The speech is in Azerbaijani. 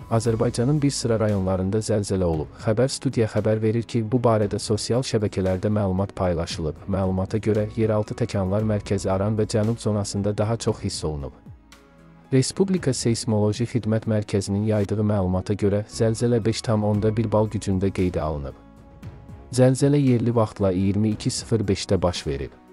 Azərbaycanın bir sıra rayonlarında zəlzələ olub. Xəbər studiya xəbər verir ki, bu barədə sosial şəbəkələrdə məlumat paylaşılıb. Məlumata görə, yeraltı təkanlar mərkəzi Aran və Cənub zonasında daha çox hiss olunub. Respublika Seysmoloji Xidmət Mərkəzinin yaydığı məlumata görə, zəlzələ 5,1 bal gücündə qeydə alınıb. Zəlzələ yerli vaxtla 22:05-də baş verib.